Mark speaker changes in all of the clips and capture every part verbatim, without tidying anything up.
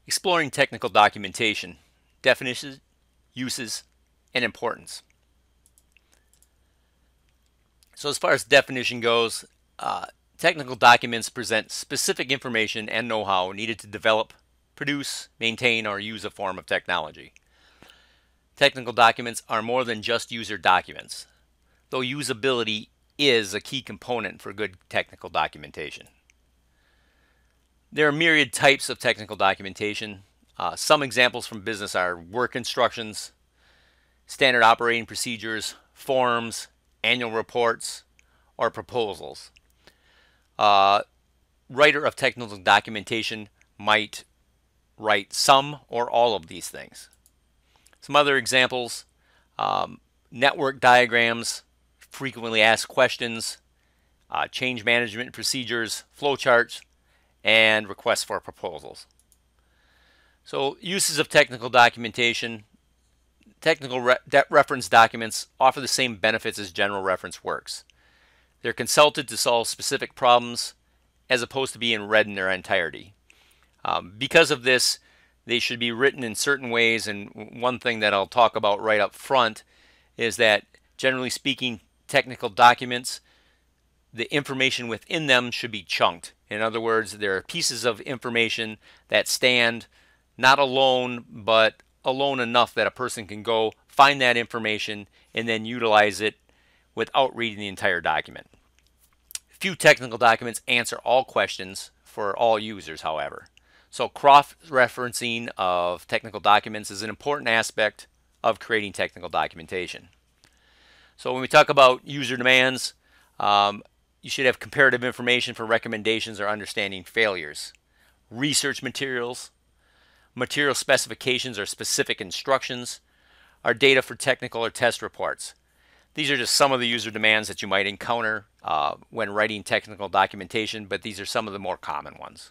Speaker 1: Exploring technical documentation, definitions, uses, and importance. So as far as definition goes, uh, technical documents present specific information and know-how needed to develop, produce, maintain, or use a form of technology. Technical documents are more than just user documents, though usability is a key component for good technical documentation. There are myriad types of technical documentation. Uh, some examples from business are work instructions, standard operating procedures, forms, annual reports, or proposals. Uh, writer of technical documentation might write some or all of these things. Some other examples, um, network diagrams, frequently asked questions, uh, change management procedures, flowcharts, and requests for proposals. So uses of technical documentation. Technical re reference documents offer the same benefits as general reference works. They're consulted to solve specific problems as opposed to being read in their entirety. Um, because of this, they should be written in certain ways, and one thing that I'll talk about right up front is that, generally speaking, technical documents, the information within them should be chunked. In other words, there are pieces of information that stand not alone, but alone enough that a person can go find that information and then utilize it without reading the entire document. Few technical documents answer all questions for all users, however. So cross-referencing of technical documents is an important aspect of creating technical documentation. So when we talk about user demands, um, you should have comparative information for recommendations or understanding failures. Research materials, material specifications or specific instructions, are data for technical or test reports. These are just some of the user demands that you might encounter uh, when writing technical documentation, but these are some of the more common ones.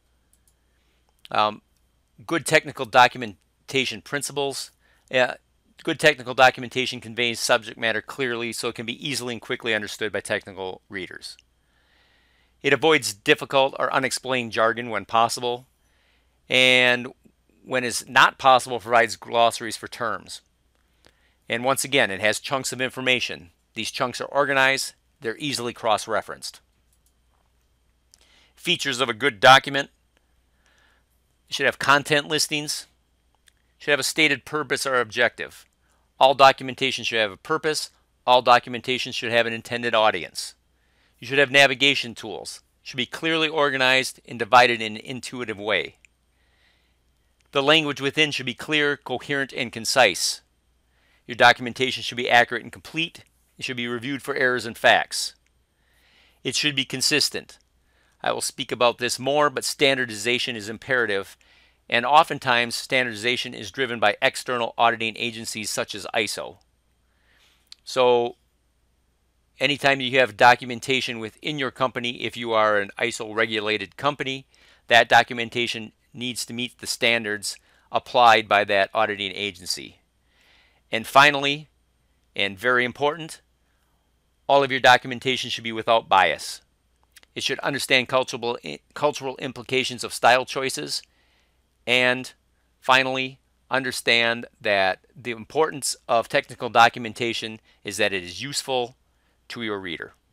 Speaker 1: Um, good technical documentation principles. Uh, good technical documentation conveys subject matter clearly so it can be easily and quickly understood by technical readers. It avoids difficult or unexplained jargon when possible, and when it's not possible, provides glossaries for terms. And once again, it has chunks of information. These chunks are organized, they're easily cross-referenced. Features of a good document. You should have content listings. You should have a stated purpose or objective. All documentation should have a purpose. All documentation should have an intended audience. You should have navigation tools. It should be clearly organized and divided in an intuitive way. The language within should be clear, coherent, and concise. Your documentation should be accurate and complete. It should be reviewed for errors and facts. It should be consistent. I will speak about this more, but standardization is imperative, and oftentimes standardization is driven by external auditing agencies such as I S O. So anytime you have documentation within your company, if you are an I S O regulated company, that documentation needs to meet the standards applied by that auditing agency. And finally, and very important, all of your documentation should be without bias. It should understand cultural, cultural implications of style choices, and finally, understand that the importance of technical documentation is that it is useful to your reader.